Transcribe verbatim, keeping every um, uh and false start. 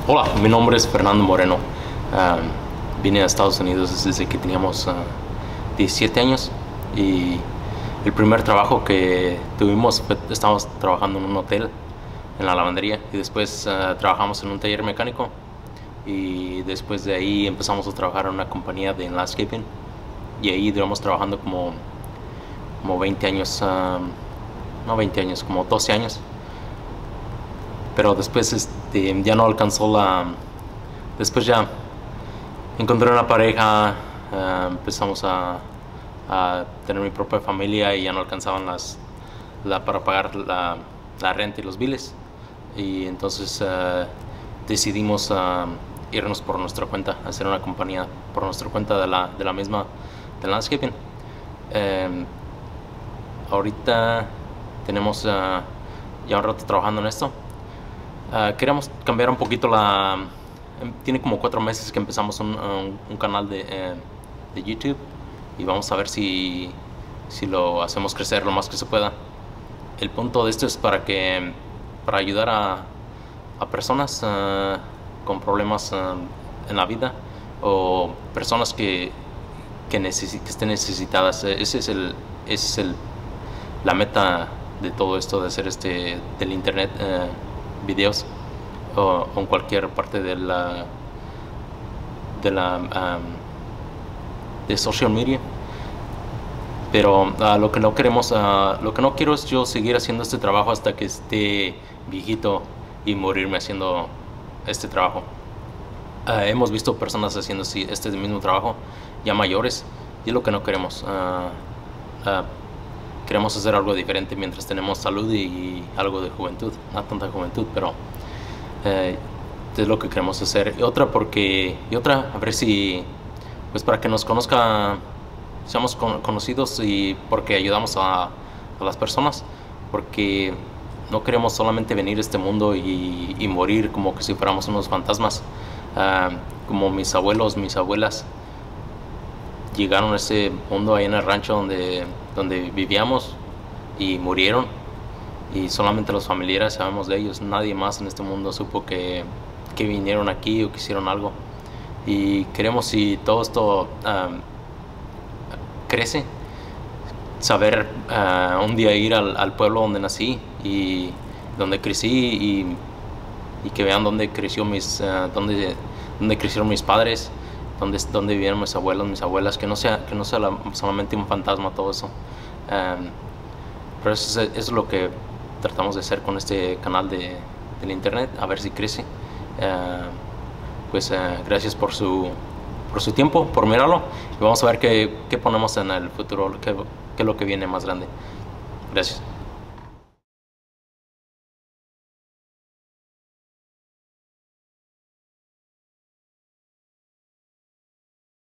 Hola, mi nombre es Fernando Moreno. Um, vine a Estados Unidos desde que teníamos uh, diecisiete años y el primer trabajo que tuvimos fue, estábamos trabajando en un hotel, en la lavandería, y después uh, trabajamos en un taller mecánico, y después de ahí empezamos a trabajar en una compañía de landscaping, y ahí duramos trabajando como, como veinte años, um, no veinte años, como doce años. Pero después este, ya no alcanzó la... Después ya encontré una pareja, uh, empezamos a, a tener mi propia familia y ya no alcanzaban las la, para pagar la, la renta y los biles. Y entonces uh, decidimos uh, irnos por nuestra cuenta, hacer una compañía por nuestra cuenta de la, de la misma, de landscaping. Um, ahorita tenemos uh, ya un rato trabajando en esto. Uh, queríamos cambiar un poquito la... Tiene como cuatro meses que empezamos un, un, un canal de, eh, de YouTube, y vamos a ver si, si lo hacemos crecer lo más que se pueda. El punto de esto es para que para ayudar a, a personas uh, con problemas uh, en la vida, o personas que, que, necesi que estén necesitadas. Ese es el, ese es el, la meta de todo esto, de hacer este del internet, uh, videos o en cualquier parte de la de la um, de social media. Pero uh, lo que no queremos uh, lo que no quiero es yo seguir haciendo este trabajo hasta que esté viejito y morirme haciendo este trabajo. Uh, hemos visto personas haciendo este mismo trabajo ya mayores, y es lo que no queremos. Uh, uh, queremos hacer algo diferente mientras tenemos salud y, y algo de juventud, no tanta juventud, pero Eh, es lo que queremos hacer. Y otra porque y otra a ver si, pues, para que nos conozca, seamos con, conocidos, y porque ayudamos a, a las personas, porque no queremos solamente venir a este mundo y, y morir como que si fuéramos unos fantasmas. Uh, como mis abuelos, mis abuelas llegaron a ese mundo ahí en el rancho donde, donde vivíamos, y murieron, y solamente los familiares sabemos de ellos. Nadie más en este mundo supo que, que vinieron aquí o que hicieron algo. Y queremos, si todo esto um, crece, saber uh, un día ir al, al pueblo donde nací y donde crecí, y, y que vean dónde creció mis uh, dónde, dónde crecieron mis padres, dónde, dónde vivieron mis abuelos, mis abuelas, que no sea, que no sea la, solamente un fantasma todo eso. Um, pero eso es, eso es lo que tratamos de hacer con este canal de, del internet, a ver si crece. Uh, pues uh, gracias por su, por su tiempo, por mirarlo, y vamos a ver qué, qué ponemos en el futuro, qué, qué es lo que viene más grande. Gracias.